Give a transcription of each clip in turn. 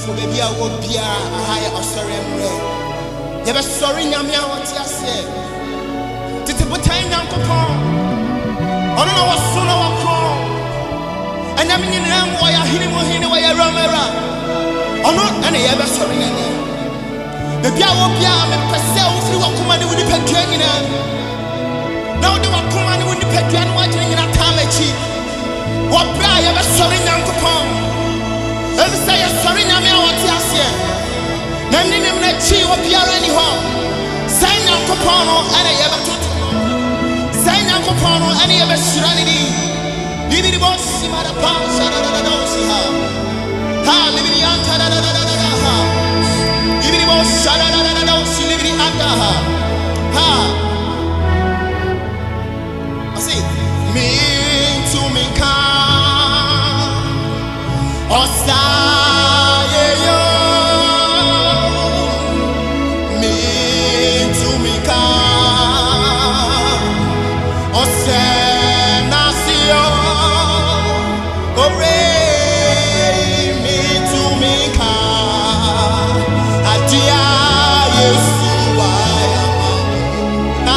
for baby, I will be a higher or sorry. Never sorry, Namia, what you said. Did the Botany Uncle Paul? I don't know what son of a call. And I mean, why I hit him or him away a ramera. Or not any ever sorry. The Biawopia and Passel through a command with the Petuan. Now the command with the Petuan watching in a Tamachi. What Bria ever sorry, Uncle Paul? Ever say a sorry, Namia, what you said. Naming him that she will be any home. Saying Uncle Paul and I ever took. Saying Uncle Paul and I ever serenity. Give me the boss, Simada Pound, Ha, living the Anta. Give me the most shut out of the nose, you live in the under her. Ha! I see, me to me come, or stay, me to me come, or send us your me to me come.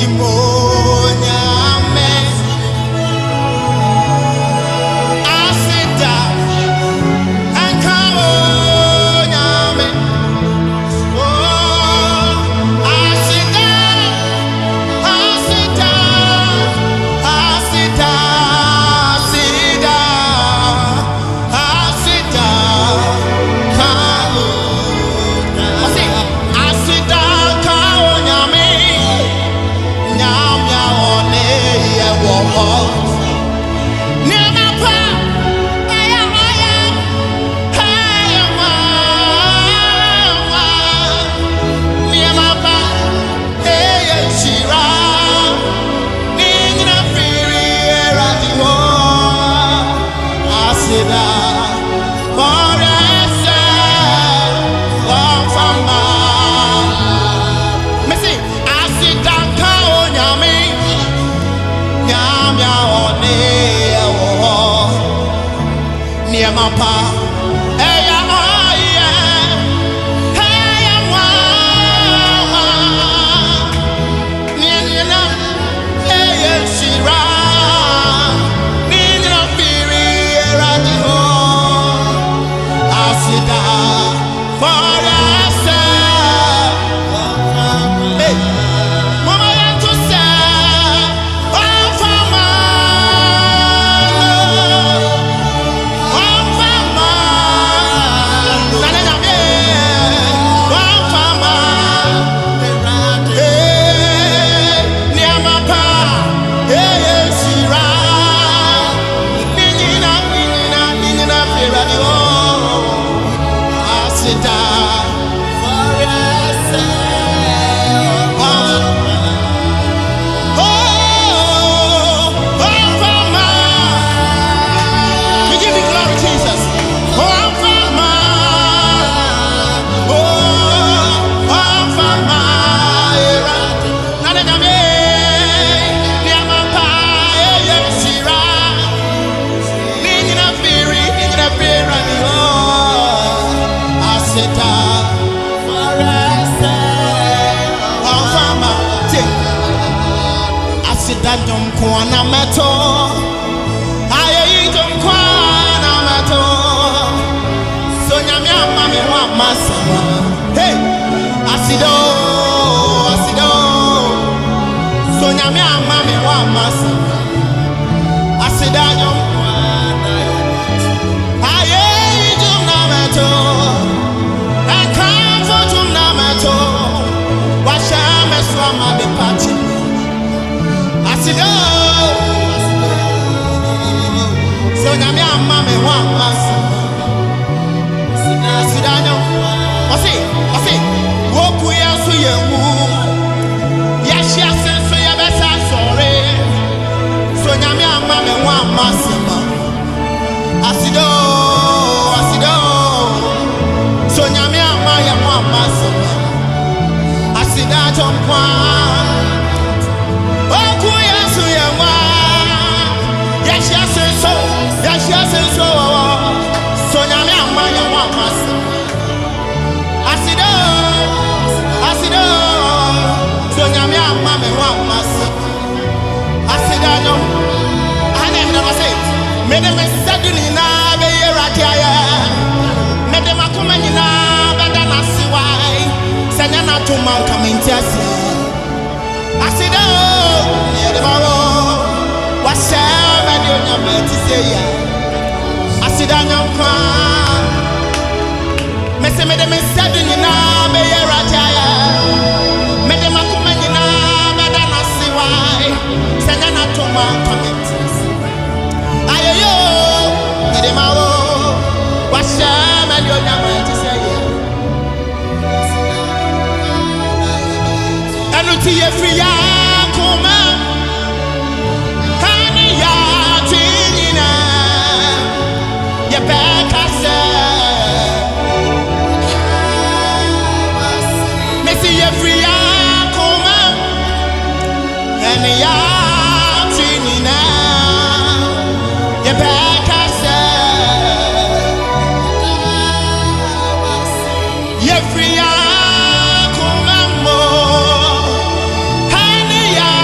Free,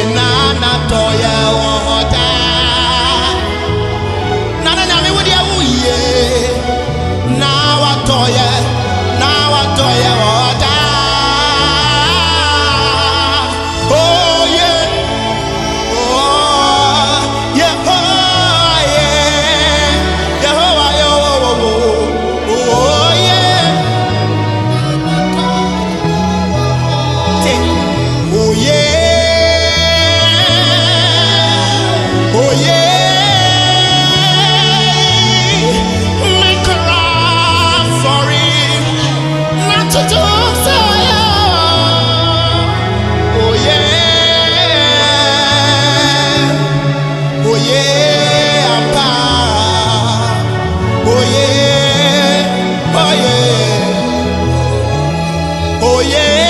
nana toya wota nana nyame wo dia wuye na watoya wota oh yeah Yehovah yo oh yeah oh yeah oh yeah make a rap sorry not to do so oh yeah oh yeah Abba oh yeah oh yeah oh yeah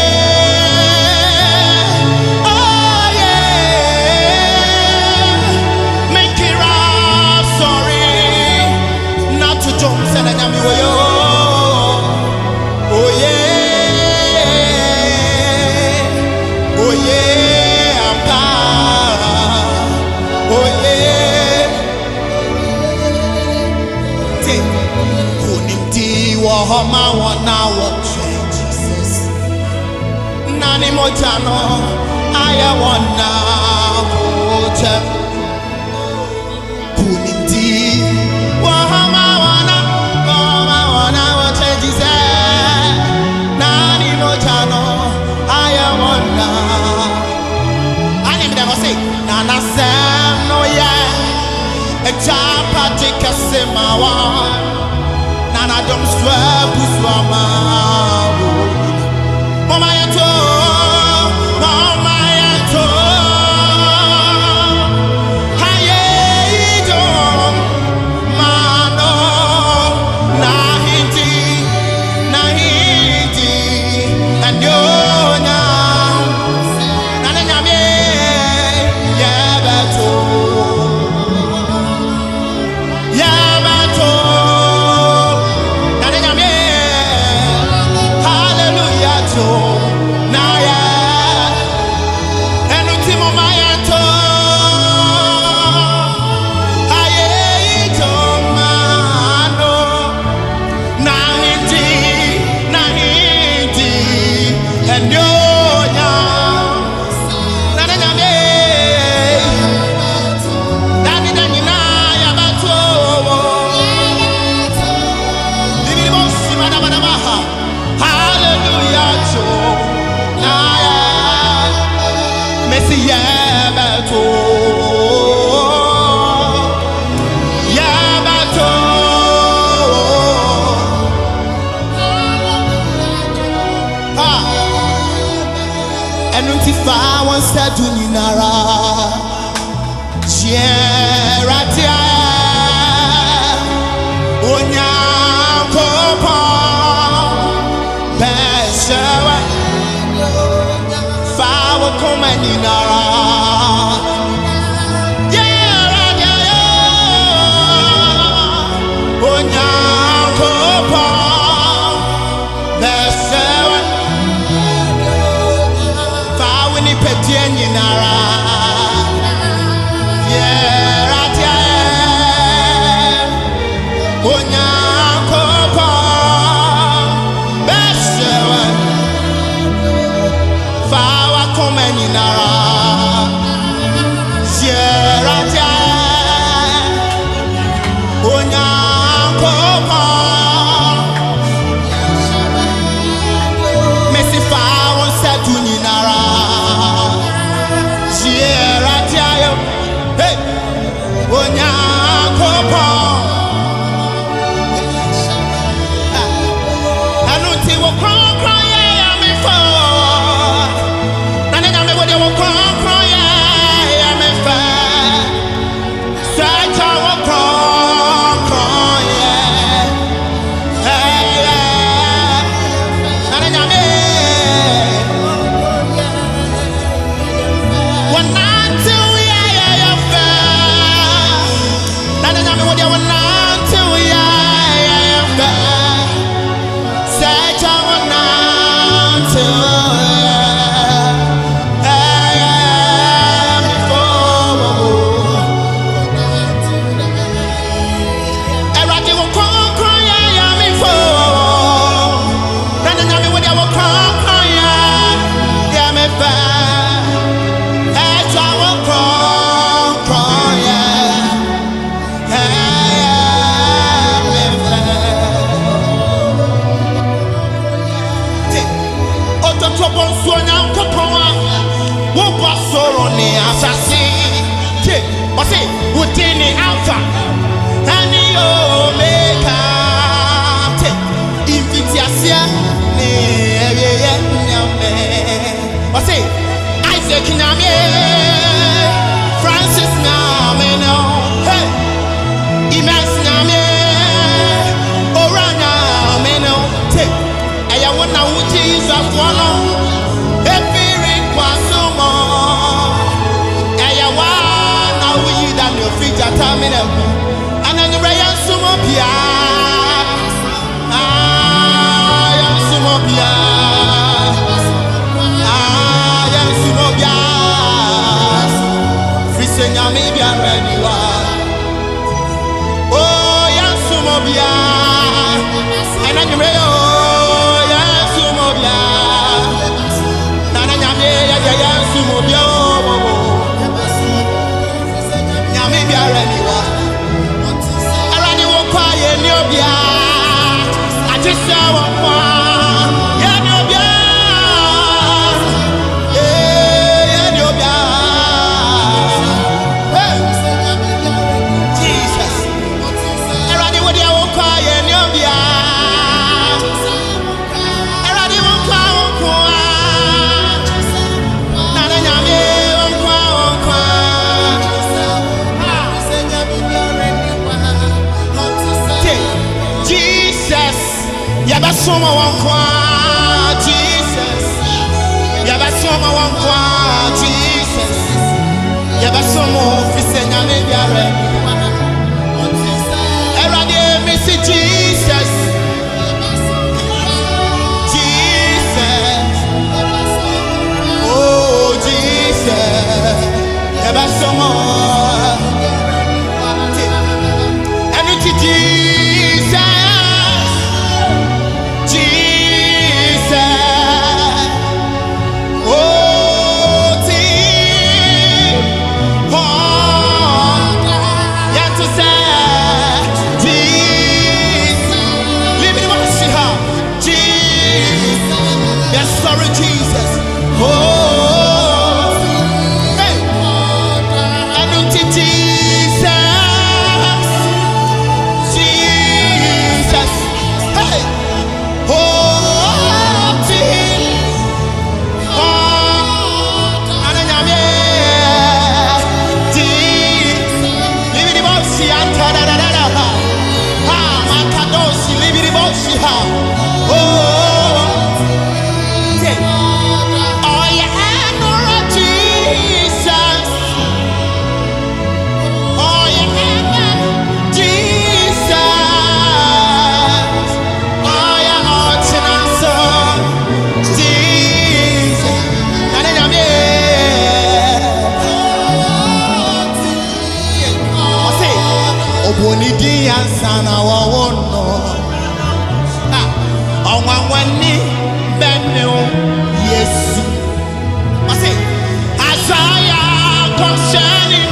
Homa wana wote Jesus nani mojano aya wana wote kunindi homa wana wote Jesus nani mojano aya wana ani mdego say nana sem no ya e chapati kasemawa Nana dom swa buswama Mama yato Haye idom Mano Nahindi Anyonya Nana nyame Yabato Duninara Chieratia Onya Kopa Beshawa Fawa Komaninara Onya Kopa Beshawa Fawa ni Petieni Nara Nara Alpha and the Omega. Invitiasia ne nyame. What say? Isaac nyame, Francis nyame no. Hey, Imas nyame, Ora nyame no. Take, I wanna who Jesus one. And then you bring some up here. Some up here. Some up here. Free Senya, maybe I'm ready. Oh, yes, some up here. And then you bring, oh, yes, some up here. Nana, yes, some up here. Yabasoma wankwa Jesus, Yabasoma wankwa Jesus, Yabasoma ofisenya me biare. Erade me see Jesus, Jesus, oh Jesus, Yabasoma, everything Jesus. Bonidi ansana wa wono onwanwani benno Yesu ase asaya concerning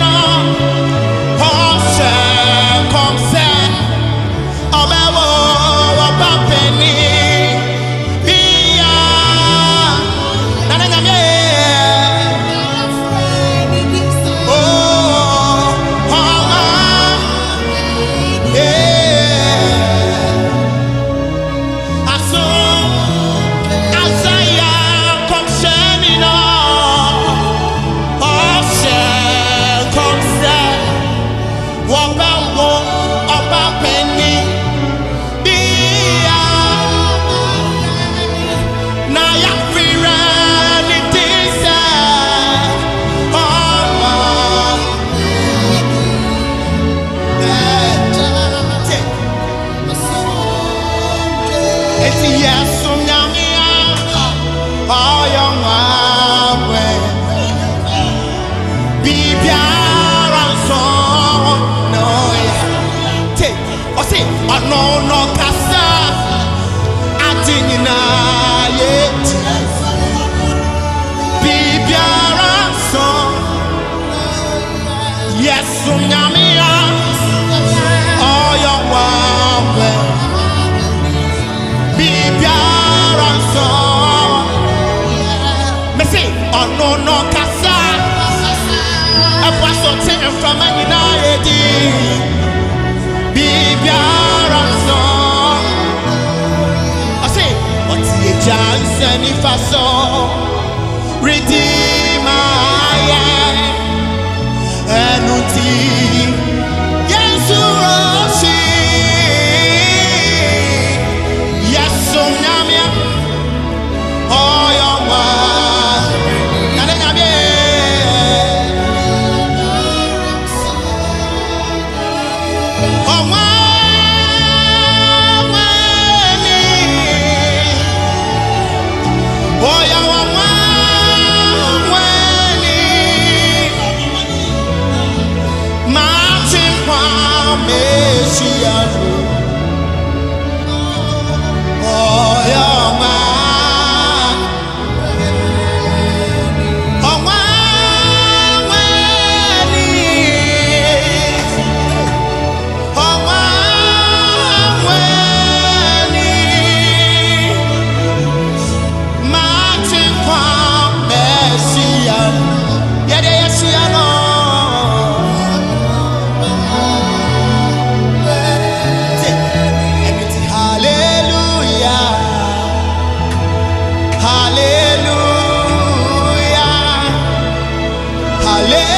Hoshe komse obewo wabapeni bia nana nyame no no kasa atinina yet bibiara so yes unyamia oyo wawe bibiara so me say no no kasa apaso tin from anina yet Nifaso Redeemer Enuti Yesu Roshi Yesu Nyamia Oyoma Nane Nyamie Owa Hallelujah.